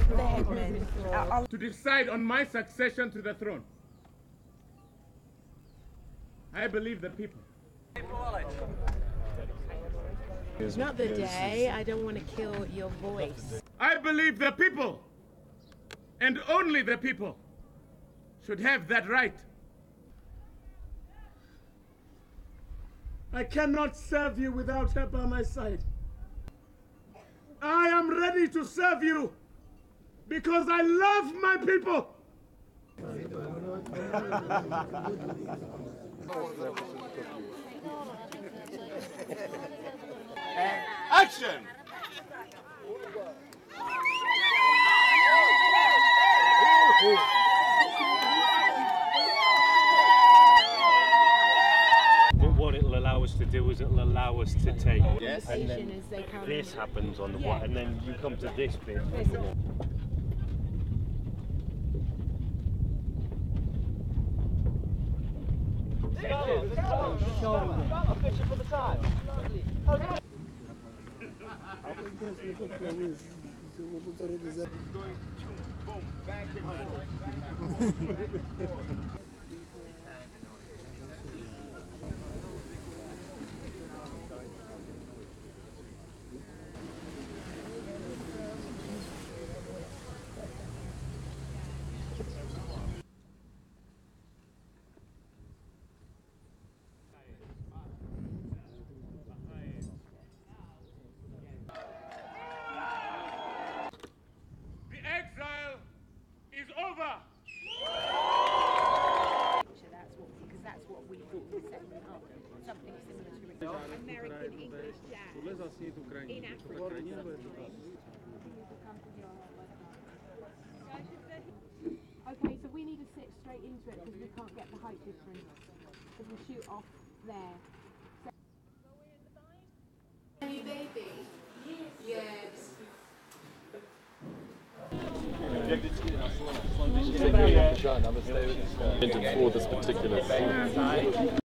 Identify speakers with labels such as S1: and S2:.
S1: the headmen.
S2: To decide on my succession to the throne. I believe the people.
S1: It's not the day. I don't want to kill your voice.
S2: I believe the people, and only the people, should have that right. I cannot serve you without her by my side. I am ready to serve you because I love my people.
S3: Action!
S4: But what it'll allow us to do is it'll allow us to take.
S3: Yes.
S4: And then this happens on the what, and then you come to this bit.
S2: The exile is over.
S5: Because that's what we thought was setting up. Something similar to American English jazz in Africa. Okay, so we need to sit straight into it because we can't get the height difference. Because we shoot off there. Hey baby. Yes.
S6: For this particular